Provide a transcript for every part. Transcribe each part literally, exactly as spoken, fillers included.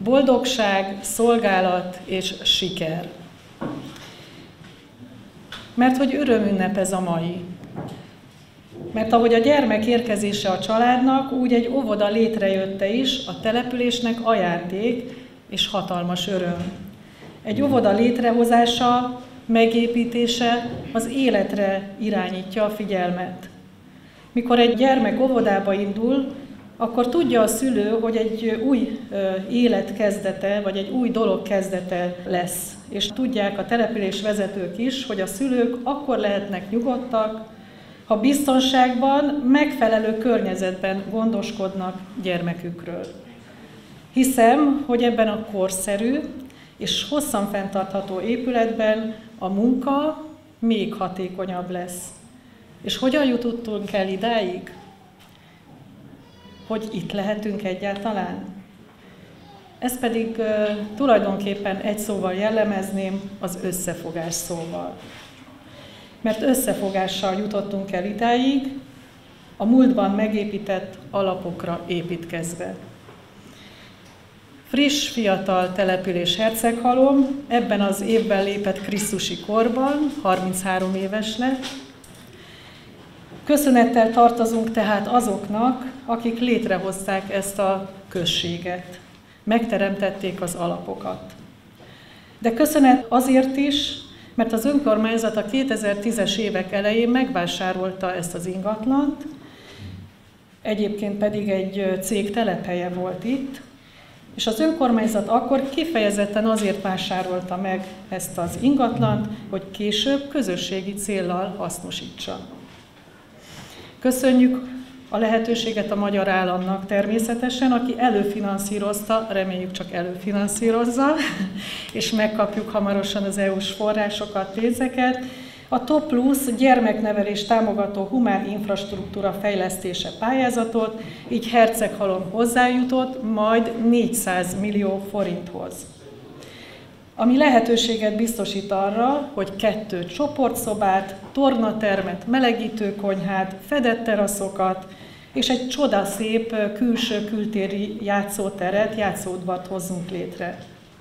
Boldogság, szolgálat és siker. Mert hogy örömünnep ez a mai. Mert ahogy a gyermek érkezése a családnak, úgy egy óvoda létrejötte is a településnek ajándék és hatalmas öröm. Egy óvoda létrehozása, megépítése az életre irányítja a figyelmet. Mikor egy gyermek óvodába indul, akkor tudja a szülő, hogy egy új élet kezdete, vagy egy új dolog kezdete lesz. És tudják a település vezetők is, hogy a szülők akkor lehetnek nyugodtak, ha biztonságban, megfelelő környezetben gondoskodnak gyermekükről. Hiszem, hogy ebben a korszerű és hosszan fenntartható épületben a munka még hatékonyabb lesz. És hogyan jutottunk el idáig? Hogy itt lehetünk egyáltalán? Ezt pedig uh, tulajdonképpen egy szóval jellemezném, az összefogás szóval. Mert összefogással jutottunk el idáig, a múltban megépített alapokra építkezve. Friss, fiatal település Herceghalom, ebben az évben lépett krisztusi korban, harminchárom éves lett. Köszönettel tartozunk tehát azoknak, akik létrehozták ezt a községet, megteremtették az alapokat. De köszönet azért is, mert az önkormányzat a kétezer-tízes évek elején megvásárolta ezt az ingatlant, egyébként pedig egy cég telephelye volt itt, és az önkormányzat akkor kifejezetten azért vásárolta meg ezt az ingatlant, hogy később közösségi céllal hasznosítsa. Köszönjük a lehetőséget a magyar államnak természetesen, aki előfinanszírozta, reméljük csak előfinanszírozza, és megkapjuk hamarosan az é u-s forrásokat, pénzeket. A Top Plus gyermeknevelés támogató humán infrastruktúra fejlesztése pályázatot, így Herceghalom hozzájutott majd négyszáz millió forinthoz. Ami lehetőséget biztosít arra, hogy kettő csoportszobát, tornatermet, melegítőkonyhát, fedett teraszokat és egy csodaszép külső kültéri játszóteret, játszóudvart hozzunk létre.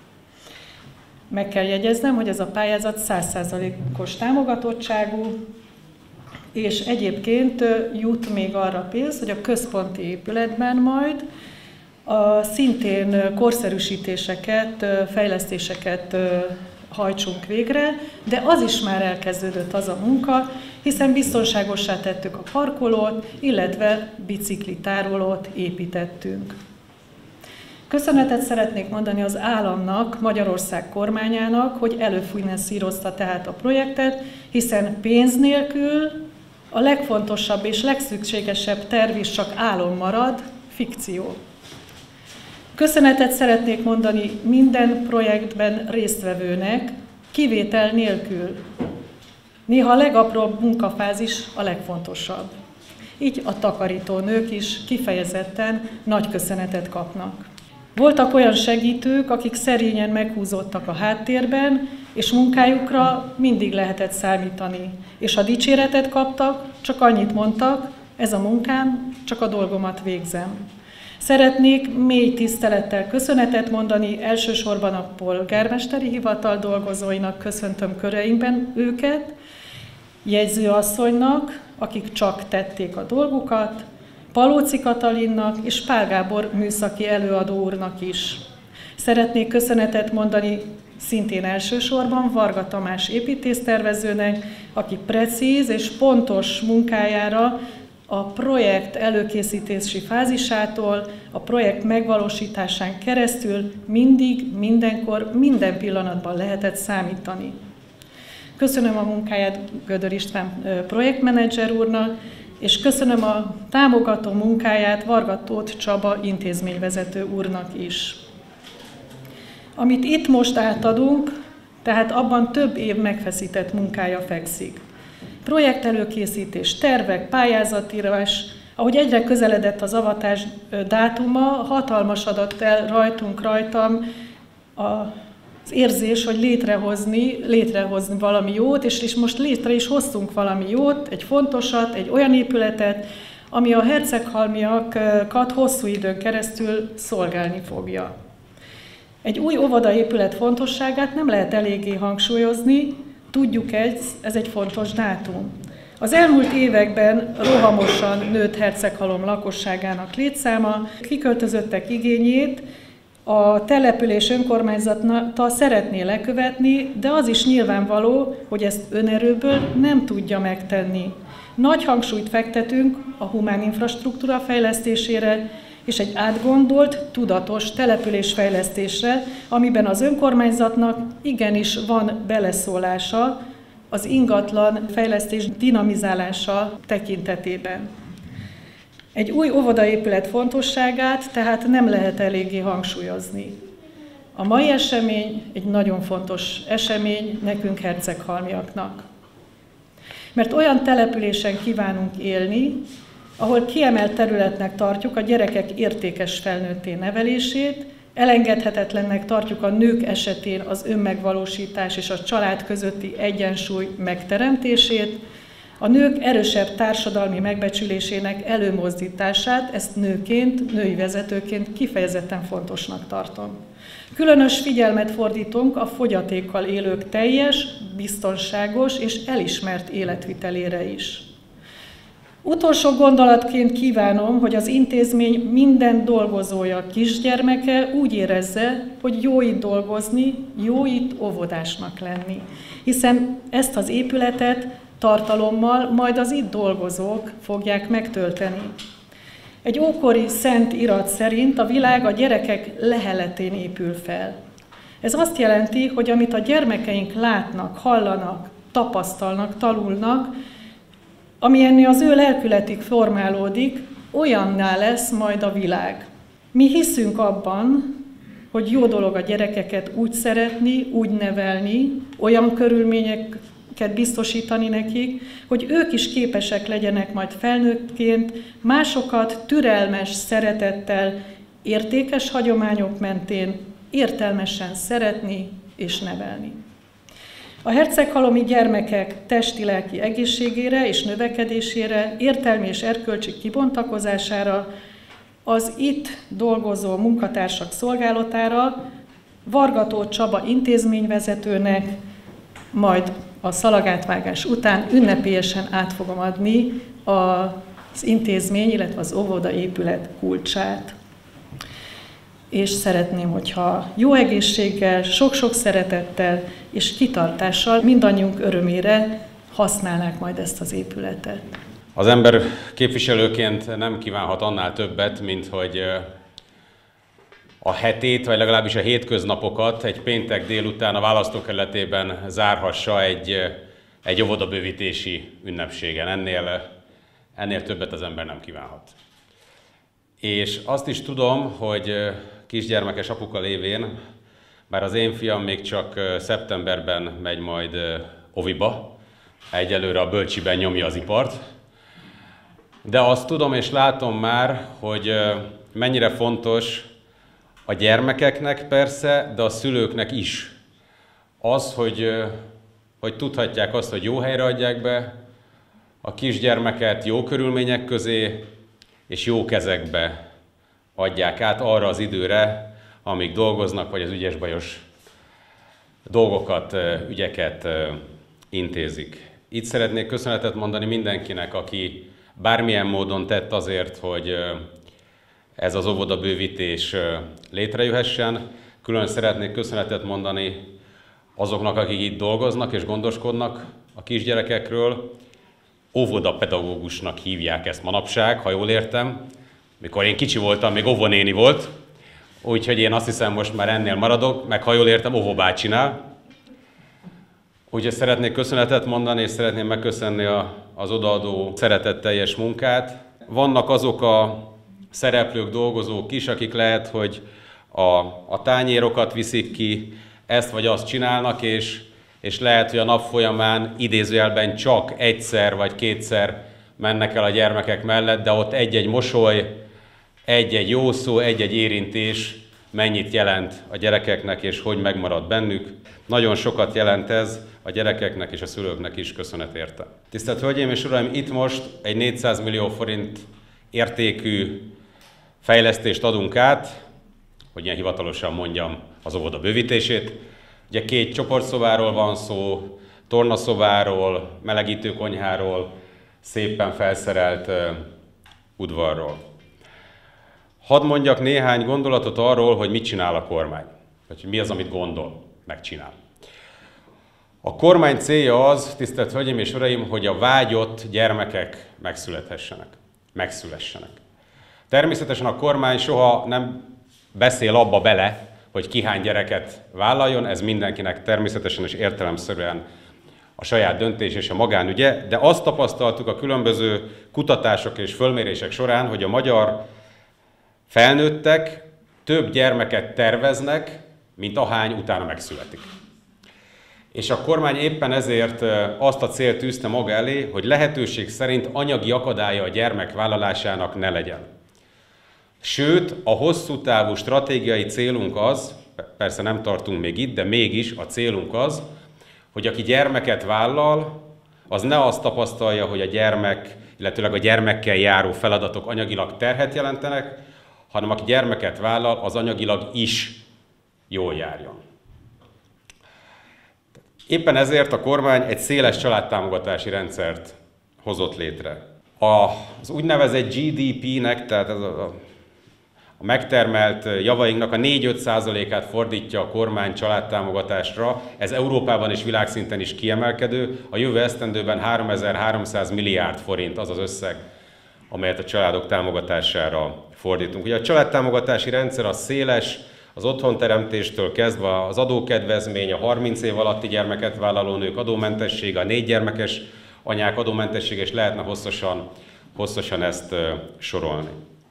Meg kell jegyeznem, hogy ez a pályázat száz százalékos támogatottságú, és egyébként jut még arra pénz, hogy a központi épületben majd a szintén korszerűsítéseket, fejlesztéseket hajtsunk végre, de az is már elkezdődött az a munka, hiszen biztonságossá tettük a parkolót, illetve biciklitárolót építettünk. Köszönetet szeretnék mondani az államnak, Magyarország kormányának, hogy előfinanszírozta tehát a projektet, hiszen pénz nélkül a legfontosabb és legszükségesebb terv is csak álom marad, fikció. Köszönetet szeretnék mondani minden projektben résztvevőnek, kivétel nélkül. Néha a legapróbb munkafázis a legfontosabb. Így a takarítónők is kifejezetten nagy köszönetet kapnak. Voltak olyan segítők, akik szerényen meghúzódtak a háttérben, és munkájukra mindig lehetett számítani. És ha dicséretet kaptak, csak annyit mondtak, ez a munkám, csak a dolgomat végzem. Szeretnék mély tisztelettel köszönetet mondani, elsősorban a polgármesteri hivatal dolgozóinak, köszöntöm köreinkben őket, jegyzőasszonynak, akik csak tették a dolgukat, Palóci Katalinnak és Pál Gábor műszaki előadó úrnak is. Szeretnék köszönetet mondani szintén elsősorban Varga Tamás építésztervezőnek, aki precíz és pontos munkájára a projekt előkészítési fázisától, a projekt megvalósításán keresztül mindig, mindenkor, minden pillanatban lehetett számítani. Köszönöm a munkáját Gödör István projektmenedzser úrnak, és köszönöm a támogató munkáját Varga Tóth Csaba intézményvezető úrnak is. Amit itt most átadunk, tehát abban több év megfeszített munkája fekszik. Projektelőkészítés, tervek, pályázatírás, ahogy egyre közeledett az avatás dátuma, hatalmas adott el rajtunk, rajtam az érzés, hogy létrehozni, létrehozni valami jót, és, és most létre is hoztunk valami jót, egy fontosat, egy olyan épületet, ami a herceghalmiakat hosszú időn keresztül szolgálni fogja. Egy új óvodaépület fontosságát nem lehet eléggé hangsúlyozni, tudjuk, ez, ez egy fontos dátum. Az elmúlt években rohamosan nőtt Herceghalom lakosságának létszáma, kiköltözöttek igényét a település önkormányzata szeretné lekövetni, de az is nyilvánvaló, hogy ezt önerőből nem tudja megtenni. Nagy hangsúlyt fektetünk a humán infrastruktúra fejlesztésére, és egy átgondolt, tudatos településfejlesztésre, amiben az önkormányzatnak igenis van beleszólása az ingatlan fejlesztés dinamizálása tekintetében. Egy új óvodaépület fontosságát tehát nem lehet eléggé hangsúlyozni. A mai esemény egy nagyon fontos esemény nekünk herceghalmiaknak. Mert olyan településen kívánunk élni, ahol kiemelt területnek tartjuk a gyerekek értékes felnőtté nevelését, elengedhetetlennek tartjuk a nők esetén az önmegvalósítás és a család közötti egyensúly megteremtését, a nők erősebb társadalmi megbecsülésének előmozdítását, ezt nőként, női vezetőként kifejezetten fontosnak tartom. Különös figyelmet fordítunk a fogyatékkal élők teljes, biztonságos és elismert életvitelére is. Utolsó gondolatként kívánom, hogy az intézmény minden dolgozója, kisgyermeke úgy érezze, hogy jó itt dolgozni, jó itt óvodásnak lenni. Hiszen ezt az épületet tartalommal majd az itt dolgozók fogják megtölteni. Egy ókori szent irat szerint a világ a gyerekek leheletén épül fel. Ez azt jelenti, hogy amit a gyermekeink látnak, hallanak, tapasztalnak, tanulnak, ami ennél az ő lelkületig formálódik, olyanná lesz majd a világ. Mi hiszünk abban, hogy jó dolog a gyerekeket úgy szeretni, úgy nevelni, olyan körülményeket biztosítani nekik, hogy ők is képesek legyenek majd felnőttként másokat türelmes szeretettel, értékes hagyományok mentén értelmesen szeretni és nevelni. A herceghalomi gyermekek testi-lelki egészségére és növekedésére, értelmi és erkölcsi kibontakozására, az itt dolgozó munkatársak szolgálatára Vargató Csaba intézményvezetőnek majd a szalagátvágás után ünnepélyesen át fogom adni az intézmény, illetve az óvodaépület kulcsát. És szeretném, hogyha jó egészséggel, sok-sok szeretettel és kitartással mindannyiunk örömére használnák majd ezt az épületet. Az ember képviselőként nem kívánhat annál többet, mint hogy a hetét, vagy legalábbis a hétköznapokat egy péntek délután a választókerületében zárhassa egy, egy óvodabővítési ünnepségen. Ennél, ennél többet az ember nem kívánhat. És azt is tudom, hogy kisgyermekes apuka lévén, bár az én fiam még csak szeptemberben megy majd oviba, egyelőre a bölcsiben nyomja az ipart, de azt tudom és látom már, hogy mennyire fontos a gyermekeknek persze, de a szülőknek is az, hogy, hogy tudhatják azt, hogy jó helyre adják be a kisgyermeket, jó körülmények közé, és jó kezekbe adják át arra az időre, amíg dolgoznak, vagy az ügyes-bajos dolgokat, ügyeket intézik. Itt szeretnék köszönetet mondani mindenkinek, aki bármilyen módon tett azért, hogy ez az óvodabővítés létrejöhessen. Külön szeretnék köszönetet mondani azoknak, akik itt dolgoznak és gondoskodnak a kisgyerekekről. Óvodapedagógusnak hívják ezt manapság, ha jól értem. Mikor én kicsi voltam, még óvonéni volt, úgyhogy én azt hiszem, most már ennél maradok, meg ha jól értem, óvobácsinál. Úgyhogy szeretnék köszönetet mondani, és szeretném megköszönni a, az odaadó szeretetteljes munkát. Vannak azok a szereplők, dolgozók is, akik lehet, hogy a, a tányérokat viszik ki, ezt vagy azt csinálnak, és, és lehet, hogy a nap folyamán idézőjelben csak egyszer vagy kétszer mennek el a gyermekek mellett, de ott egy-egy mosoly, egy-egy jó szó, egy-egy érintés mennyit jelent a gyerekeknek, és hogy megmarad bennük. Nagyon sokat jelent ez a gyerekeknek és a szülőknek is, köszönet érte. Tisztelt Hölgyeim és Uraim, itt most egy négyszáz millió forint értékű fejlesztést adunk át, hogy ilyen hivatalosan mondjam, az óvoda bővítését. Ugye két csoportszobáról van szó, tornaszobáról, melegítőkonyháról, szépen felszerelt uh, udvarról. Hadd mondjak néhány gondolatot arról, hogy mit csinál a kormány, vagy mi az, amit gondol, megcsinál. A kormány célja az, tisztelt Hölgyeim és Uraim, hogy a vágyott gyermekek megszülethessenek, megszülessenek. Természetesen a kormány soha nem beszél abba bele, hogy ki hány gyereket vállaljon, ez mindenkinek természetesen és értelemszerűen a saját döntés és a magánügye, de azt tapasztaltuk a különböző kutatások és fölmérések során, hogy a magyar felnőttek több gyermeket terveznek, mint ahány utána megszületik. És a kormány éppen ezért azt a célt tűzte maga elé, hogy lehetőség szerint anyagi akadálya a gyermek vállalásának ne legyen. Sőt, a hosszú távú stratégiai célunk az, persze nem tartunk még itt, de mégis a célunk az, hogy aki gyermeket vállal, az ne azt tapasztalja, hogy a gyermek, illetőleg a gyermekkel járó feladatok anyagilag terhet jelentenek, hanem aki gyermeket vállal, az anyagilag is jól járjon. Éppen ezért a kormány egy széles családtámogatási rendszert hozott létre. Az úgynevezett gé dé pé-nek, tehát ez a, a megtermelt javainknak a négy-öt százalékát fordítja a kormány családtámogatásra. Ez Európában és világszinten is kiemelkedő. A jövő esztendőben háromezer-háromszáz milliárd forint az az összeg, amelyet a családok támogatására fordítunk. Ugye a családtámogatási rendszer az széles, az otthonteremtéstől kezdve az adókedvezmény, a harminc év alatti gyermeket vállaló nők adómentessége, a négy gyermekes anyák adómentessége, és lehetne hosszasan, hosszasan ezt uh, sorolni.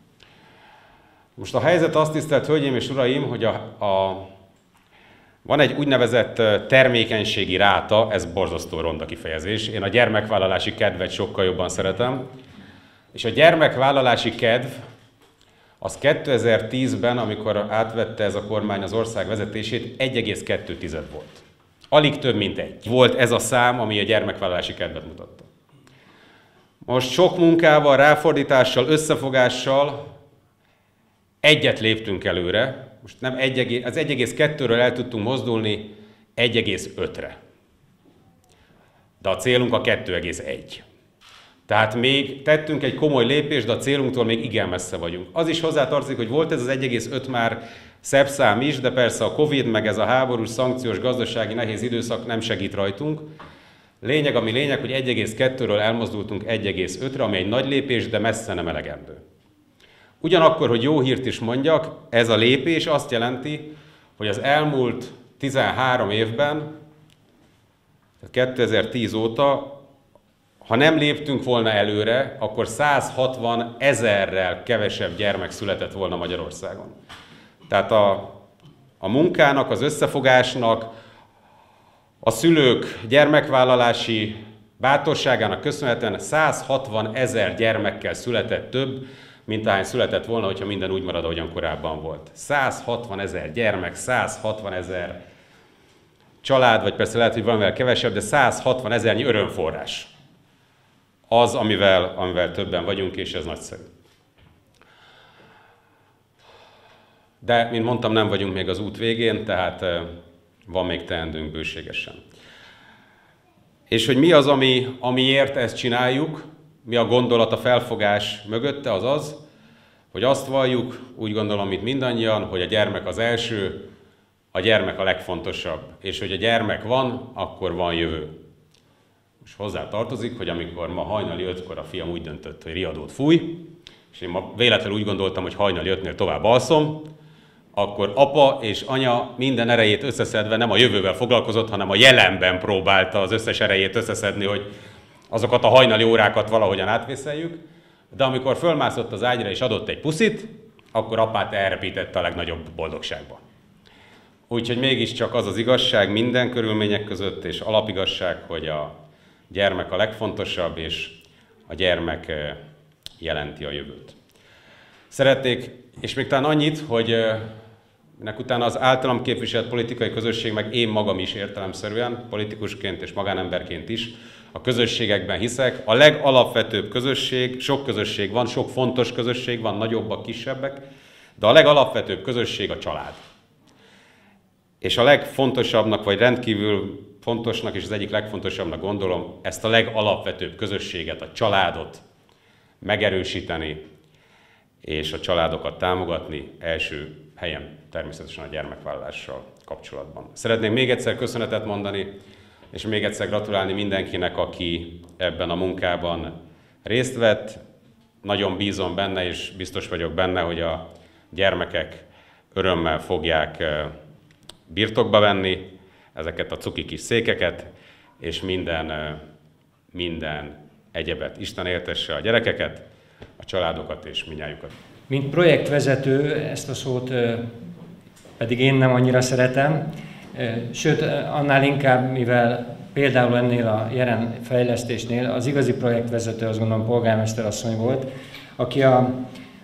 Most a helyzet azt, tisztelt Hölgyeim és Uraim, hogy a, a, van egy úgynevezett termékenységi ráta, ez borzasztó ronda kifejezés. Én a gyermekvállalási kedvet sokkal jobban szeretem. És a gyermekvállalási kedv az kétezer-tízben, amikor átvette ez a kormány az ország vezetését, egy egész kettő tized volt. Alig több, mint egy. Volt ez a szám, ami a gyermekvállalási kedvet mutatta. Most sok munkával, ráfordítással, összefogással egyet léptünk előre. Most nem egy, az egy egész kettőről el tudtunk mozdulni egy egész ötre. De a célunk a kettő egész egy. Tehát még tettünk egy komoly lépést, de a célunktól még igen messze vagyunk. Az is hozzátartozik, hogy volt ez az egy egész öt már szebb szám is, de persze a Covid, meg ez a háborús, szankciós, gazdasági nehéz időszak nem segít rajtunk. Lényeg, ami lényeg, hogy egy egész kettőről elmozdultunk egy egész ötre, ami egy nagy lépés, de messze nem elegendő. Ugyanakkor, hogy jó hírt is mondjak, ez a lépés azt jelenti, hogy az elmúlt tizenhárom évben, kétezer-tíz óta, ha nem léptünk volna előre, akkor százhatvan ezerrel kevesebb gyermek született volna Magyarországon. Tehát a, a munkának, az összefogásnak, a szülők gyermekvállalási bátorságának köszönhetően százhatvan ezer gyermekkel született több, mint ahány született volna, hogyha minden úgy marad, ahogyan korábban volt. százhatvan ezer gyermek, százhatvan ezer család, vagy persze lehet, hogy valamivel kevesebb, de százhatvan ezernyi örömforrás. Az, amivel, amivel többen vagyunk, és ez nagyszerű. De, mint mondtam, nem vagyunk még az út végén, tehát van még teendőnk bőségesen. És hogy mi az, ami, amiért ezt csináljuk, mi a gondolat, a felfogás mögötte, az az, hogy azt valljuk, úgy gondolom, mint mindannyian, hogy a gyermek az első, a gyermek a legfontosabb, és hogy a gyermek van, akkor van jövő. És hozzá tartozik, hogy amikor ma hajnali ötkor a fiam úgy döntött, hogy riadót fúj, és én ma véletlenül úgy gondoltam, hogy hajnali ötnél tovább alszom, akkor apa és anya minden erejét összeszedve nem a jövővel foglalkozott, hanem a jelenben próbálta az összes erejét összeszedni, hogy azokat a hajnali órákat valahogyan átvészeljük. De amikor fölmászott az ágyra és adott egy puszit, akkor apát elrepítette a legnagyobb boldogságba. Úgyhogy mégiscsak az az igazság minden körülmények között, és alapigasság, hogy a gyermek a legfontosabb, és a gyermek jelenti a jövőt. Szeretnék, és még talán annyit, hogy ennek utána az általam képviselt politikai közösség, meg én magam is értelemszerűen, politikusként és magánemberként is, a közösségekben hiszek. A legalapvetőbb közösség, sok közösség van, sok fontos közösség van, nagyobbak, kisebbek, De a legalapvetőbb közösség a család. És a legfontosabbnak, vagy rendkívül fontosnak, és az egyik legfontosabbnak gondolom, ezt a legalapvetőbb közösséget, a családot megerősíteni, és a családokat támogatni, első helyen természetesen a gyermekvállalással kapcsolatban. Szeretném még egyszer köszönetet mondani, és még egyszer gratulálni mindenkinek, aki ebben a munkában részt vett. Nagyon bízom benne, és biztos vagyok benne, hogy a gyermekek örömmel fogják birtokba venni ezeket a cuki kis székeket, és minden, minden egyebet. Isten éltesse a gyerekeket, a családokat és mindnyájukat. Mint projektvezető, ezt a szót pedig én nem annyira szeretem, sőt, annál inkább, mivel például ennél a jelen fejlesztésnél az igazi projektvezető, azt gondolom, polgármester asszony volt, aki a, a,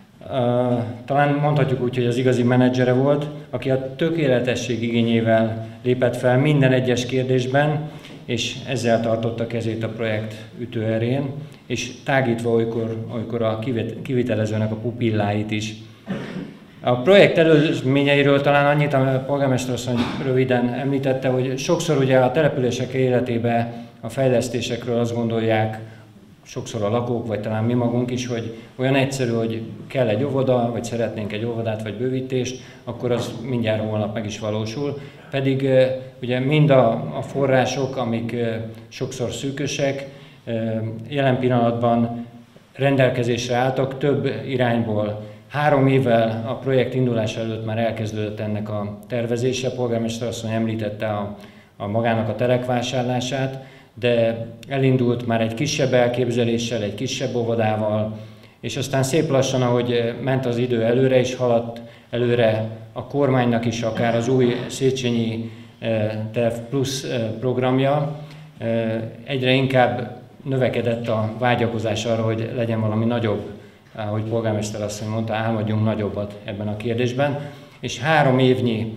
talán mondhatjuk úgy, hogy az igazi menedzsere volt, aki a tökéletesség igényével lépett fel minden egyes kérdésben, és ezzel tartotta kezét a projekt ütőerén, és tágítva olykor, olykor a kivitelezőnek a pupilláit is. A projekt előzményeiről talán annyit, a polgármester asszony röviden említette, hogy sokszor ugye a települések életében a fejlesztésekről azt gondolják, sokszor a lakók, vagy talán mi magunk is, hogy olyan egyszerű, hogy kell egy óvoda, vagy szeretnénk egy óvodát, vagy bővítést, akkor az mindjárt holnap meg is valósul. Pedig ugye mind a, a források, amik sokszor szűkösek, jelen pillanatban rendelkezésre álltak több irányból. Három évvel a projekt indulása előtt már elkezdődött ennek a tervezése, a polgármester asszony említette a, a magának a telekvásárlását, de elindult már egy kisebb elképzeléssel, egy kisebb óvodával, és aztán szép lassan, ahogy ment az idő előre, és haladt előre a kormánynak is akár az új Széchenyi Terv Plusz programja, egyre inkább növekedett a vágyakozás arra, hogy legyen valami nagyobb, ahogy polgármester asszony mondta, álmodjunk nagyobbat ebben a kérdésben, és három évnyi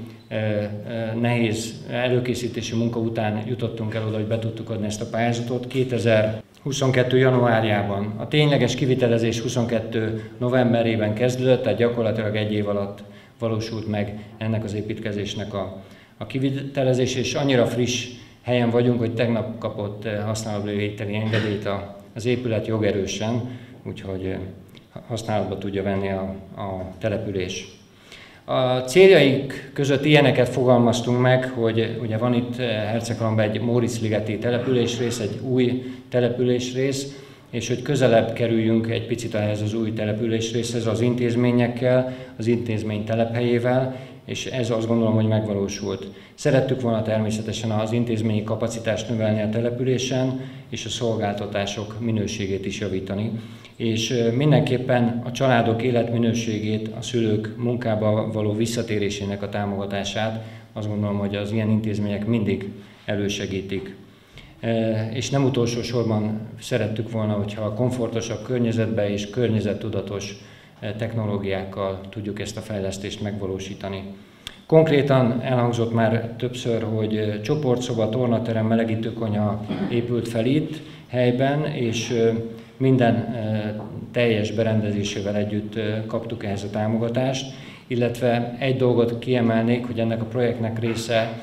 nehéz előkészítési munka után jutottunk el oda, hogy be tudtuk adni ezt a pályázatot kétezer-huszonkettő januárjában. A tényleges kivitelezés huszonkettő novemberében kezdődött, tehát gyakorlatilag egy év alatt valósult meg ennek az építkezésnek a, a kivitelezés, és annyira friss helyen vagyunk, hogy tegnap kapott használatba vételi engedélyt az épület jogerősen, úgyhogy használatba tudja venni a, a település. A céljaink között ilyeneket fogalmaztunk meg, hogy ugye van itt Herceghalomban egy Móricligeti településrész, egy új településrész, és hogy közelebb kerüljünk egy picit ehhez az új településrészhez az intézményekkel, az intézmény telephelyével, és ez azt gondolom, hogy megvalósult. Szerettük volna természetesen az intézményi kapacitást növelni a településen, és a szolgáltatások minőségét is javítani. És mindenképpen a családok életminőségét, a szülők munkába való visszatérésének a támogatását, azt gondolom, hogy az ilyen intézmények mindig elősegítik. És nem utolsó sorban szerettük volna, hogyha a komfortosabb környezetbe és környezettudatos technológiákkal tudjuk ezt a fejlesztést megvalósítani. Konkrétan elhangzott már többször, hogy csoportszoba, tornaterem, melegítőkonyha épült fel itt helyben, és minden teljes berendezésével együtt kaptuk ehhez a támogatást, illetve egy dolgot kiemelnék, hogy ennek a projektnek része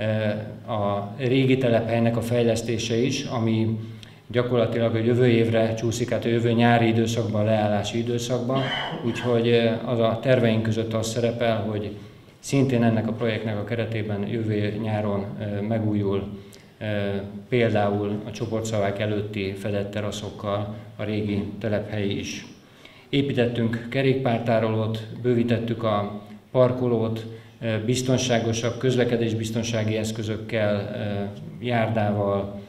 a régi telephelynek a fejlesztése is, ami gyakorlatilag a jövő évre csúszik, át a jövő nyári időszakban, a leállási időszakban, úgyhogy az a terveink között az szerepel, hogy szintén ennek a projektnek a keretében jövő nyáron megújul például a csoportszavák előtti fedett teraszokkal a régi telephely is. Építettünk kerékpártárolót, bővítettük a parkolót, biztonságosabb közlekedésbiztonsági eszközökkel, járdával,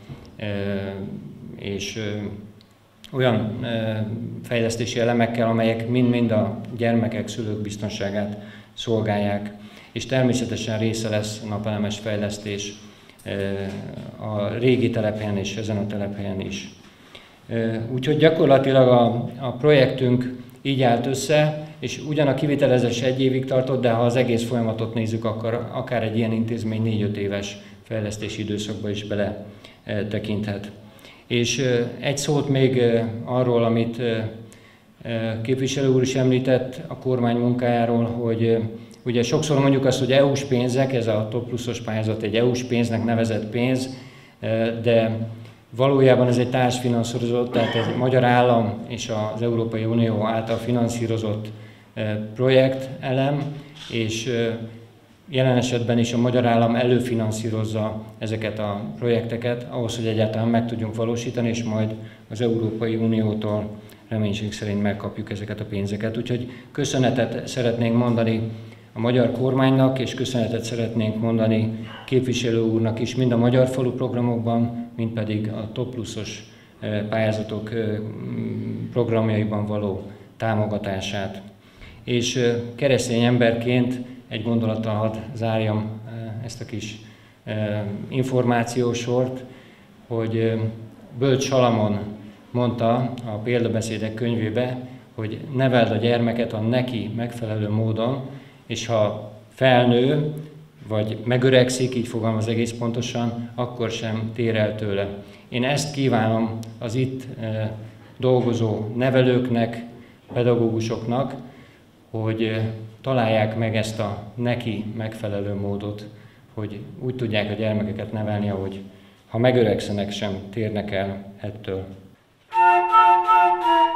és olyan fejlesztési elemekkel, amelyek mind-mind a gyermekek, szülők biztonságát szolgálják, és természetesen része lesz napelemes fejlesztés a régi telephelyen és ezen a telephelyen is. Úgyhogy gyakorlatilag a, a projektünk így állt össze, és ugyan a kivitelezés egy évig tartott, de ha az egész folyamatot nézzük, akkor akár egy ilyen intézmény négy-öt éves fejlesztési időszakba is bele tekinthet. És egy szót még arról, amit Képviselő úr is említett a kormány munkájáról, hogy ugye sokszor mondjuk azt, hogy é u-s pénzek, ez a Top Pluszos pályázat egy é u-s pénznek nevezett pénz, de valójában ez egy társfinanszírozott, tehát egy magyar állam és az Európai Unió által finanszírozott projektelem, és jelen esetben is a magyar állam előfinanszírozza ezeket a projekteket, ahhoz, hogy egyáltalán meg tudjunk valósítani, és majd az Európai Uniótól reménység szerint megkapjuk ezeket a pénzeket. Úgyhogy köszönetet szeretnénk mondani a magyar kormánynak, és köszönetet szeretnénk mondani képviselő úrnak is, mind a Magyar Falu programokban, mind pedig a Top Pluszos pályázatok programjaiban való támogatását. És keresztény emberként egy gondolattal hadd zárjam ezt a kis információsort, hogy Bölcs Salamon mondta a Példabeszédek könyvébe, hogy neveld a gyermeket a neki megfelelő módon, és ha felnő, vagy megöregszik, így fogalmaz egész pontosan, akkor sem tér el tőle. Én ezt kívánom az itt dolgozó nevelőknek, pedagógusoknak, hogy találják meg ezt a neki megfelelő módot, hogy úgy tudják a gyermekeket nevelni, ahogy ha megöregszenek, sem térnek el ettől.